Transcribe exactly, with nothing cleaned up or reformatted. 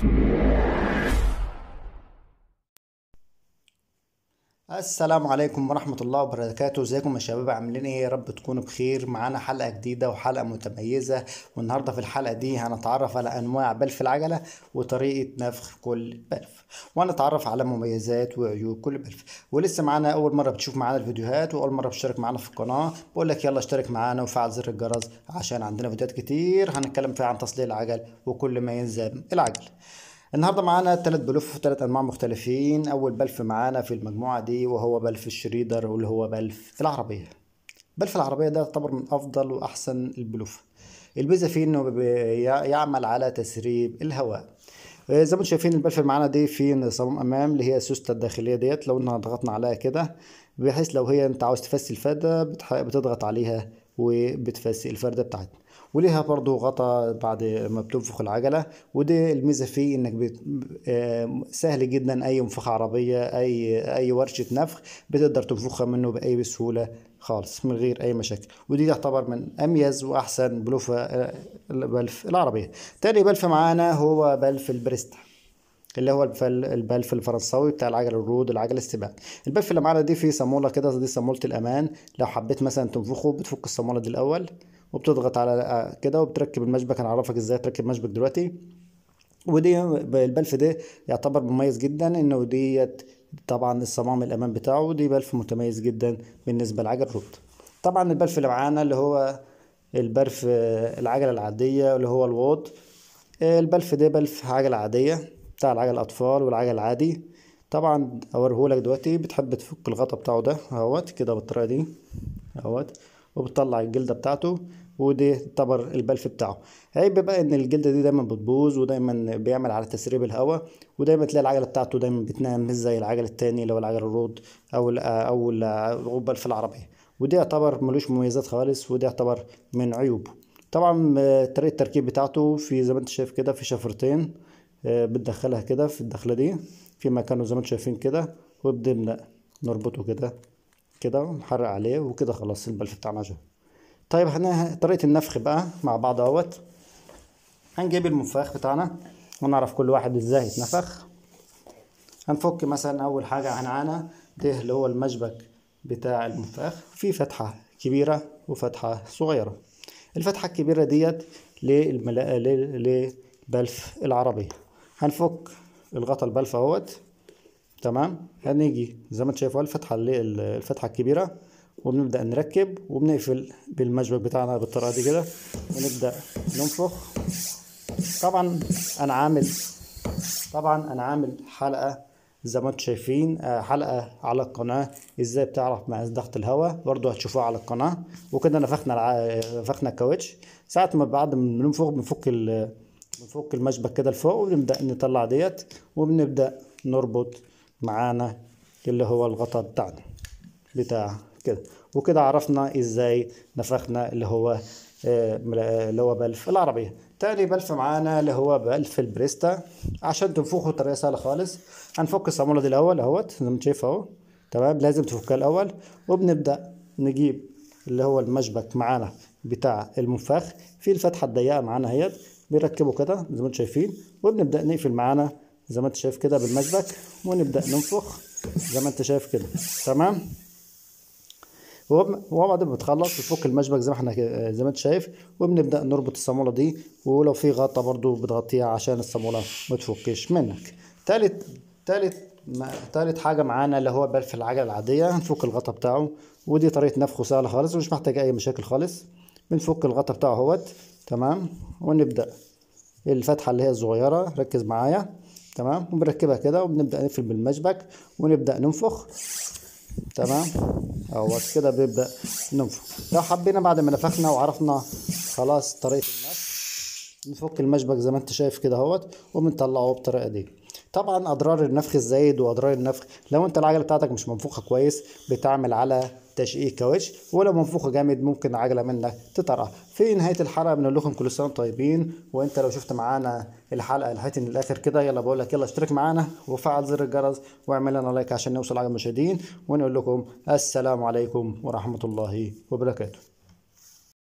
السلام عليكم ورحمة الله وبركاته. ازيكم يا شباب؟ عاملين ايه؟ يا رب تكونوا بخير. معانا حلقة جديدة وحلقة متميزة، والنهاردة في الحلقة دي هنتعرف على انواع بلف العجلة وطريقة نفخ كل بلف، وهنتعرف على مميزات وعيوب كل بلف. ولسه معانا اول مرة بتشوف معانا الفيديوهات واول مرة بتشترك معانا في القناة، بقول لك يلا اشترك معانا وفعل زر الجرس عشان عندنا فيديوهات كتير هنتكلم فيها عن تصليح العجل وكل ما يلزم العجل. النهارده معانا تلات بلوف وتلات انواع مختلفين. اول بلف معانا في المجموعه دي وهو بلف الشريدر، واللي هو بلف العربيه. بلف العربيه ده يعتبر من افضل واحسن البلوف. الميزه فيه انه بي- يعمل على تسريب الهواء. آه، زي ما انتم شايفين البلف اللي معانا دي في صمام امام اللي هي السوسته الداخليه ديت، لو انها ضغطنا عليها كده بحيث لو هي انت عاوز تفسي الفرده بتح- بتضغط عليها وبتفسي الفرده بتاعتنا. وليها برضو غطا بعد ما بتنفخ العجلة. ودي الميزة فيه انك بت... آه، سهل جدا اي منفخ عربية، اي اي ورشة نفخ بتقدر تنفخها منه باي بسهولة خالص من غير اي مشاكل. ودي تعتبر من اميز واحسن بلوفة آه، البلف العربية. تاني بلف معانا هو بلف البريستا، اللي هو الفل- البلف الفرنساوي بتاع العجل الرود العجل السباق. البلف اللي معانا دي فيه صامولة كده، دي صامولة الأمان. لو حبيت مثلا تنفخه بتفك الصامولة دي الأول وبتضغط على آه، كده وبتركب المشبك. هنعرفك ازاي تركب مشبك دلوقتي. ودي البلف ده يعتبر مميز جدا انه ديت طبعا الصمام الأمان بتاعه. دي بلف متميز جدا بالنسبة للعجل الرود. طبعا البلف اللي معانا اللي هو البلف آه، العجلة العادية اللي هو الوود. البلف ده بلف عجلة عادية بتاع العجل الأطفال والعجل العادي. طبعا أوريهولك دلوقتي. بتحب تفك الغطا بتاعه ده اهوت كده بالطريقة دي اهوت، وبتطلع الجلدة بتاعته. ودي يعتبر البلف بتاعه. عيب بقى ان الجلدة دي دايما بتبوظ ودايما بيعمل على تسريب الهواء، ودايما تلاقي العجلة بتاعته دايما بتنام مش زي العجل التاني اللي هو العجل الرود او ال او ال أو بلف العربية. ودي يعتبر ملوش مميزات خالص، ودي يعتبر من عيوبه. طبعا آه، طريقة التركيب بتاعته في زي ما انت شايف كده في شفرتين. آه، بتدخلها كده في الدخلة دي في مكانه زي ما انتم شايفين كده، وبنبدأ نربطه كده كده ونحرق عليه وكده خلاص البلف بتاعنا جه. طيب هنا طريقة النفخ بقى مع بعض اهوت. هنجيب المنفاخ بتاعنا ونعرف كل واحد ازاي يتنفخ. هنفك مثلا اول حاجة هنعانا ده اللي هو المشبك بتاع المنفاخ. في فتحة كبيرة وفتحة صغيرة. الفتحة الكبيرة ديت للملا... ل- لبلف العربية. هنفك الغطا البلف اهوت. تمام. هنيجي زي ما انت شايف اهو الفتحة اللي الفتحة الكبيرة، وبنبدأ نركب وبنقفل بالمشبك بتاعنا بالطريقة دي كده ونبدأ ننفخ. طبعا انا عامل طبعا انا عامل حلقة زي ما انتم شايفين، آه، حلقة على القناة ازاي بتعرف مقاس ضغط الهواء، برضو هتشوفوها على القناة. وكده نفخنا الع... نفخنا الكاوتش. ساعة ما بعد ما بننفخ بنفك ال... بنفك المشبك كده لفوق وبنبدأ نطلع ديت، وبنبدأ نربط معانا اللي هو الغطا بتاعنا بتاع كده. وكده عرفنا ازاي نفخنا اللي هو آه، اللي هو بلف العربية. تاني بلف معانا اللي هو بلف البريستا. عشان تنفخه بطريقة سهلة خالص هنفك الصامولة دي الأول اهوت زي ما انت شايف اهو. تمام. لازم تفكها الأول، وبنبدأ نجيب اللي هو المشبك معانا بتاع المنفاخ في الفتحة الضيقة معانا اهيت. بنركبه كده زي ما انتم شايفين، وبنبدأ نقفل معانا زي ما انت شايف كده بالمشبك، ونبدأ ننفخ زي ما انت شايف كده. تمام. وب- وبعد ما بتخلص بتفك المشبك زي ما احنا كده- زي ما انت شايف، وبنبدأ نربط الصامولة دي. ولو في غطا برضو بتغطيها عشان الصامولة ما تفكش منك. تالت تالت ما- تالت حاجة معانا اللي هو بلف العجلة العادية. هنفك الغطا بتاعه، ودي طريقة نفخه سهلة خالص ومش محتاج أي مشاكل خالص. بنفك الغطا بتاعه اهوت. تمام. ونبدأ الفتحة اللي هي الصغيرة ركز معايا. تمام. وبنركبها كده وبنبدأ نقفل بالمشبك ونبدأ ننفخ. تمام. اهو كده بيبدأ ننفخ. لو حبينا بعد ما نفخنا وعرفنا خلاص طريقة النفخ نفك المشبك زي ما انت شايف كده اهوت وبنطلعه بالطريقة دي. طبعا اضرار النفخ الزايد واضرار النفخ لو انت العجلة بتاعتك مش منفوخة كويس بتعمل على تشقيق كاوتش، ولو منفوخة جامد ممكن العجلة منك تطرقع. في نهاية الحلقة بنقول لكم كل سنة وانتم طيبين. وانت لو شفت معانا الحلقة لحد الاخر كده يلا بقول لك يلا اشترك معانا وفعل زر الجرس واعمل لنا لايك عشان نوصل على المشاهدين. ونقول لكم السلام عليكم ورحمة الله وبركاته.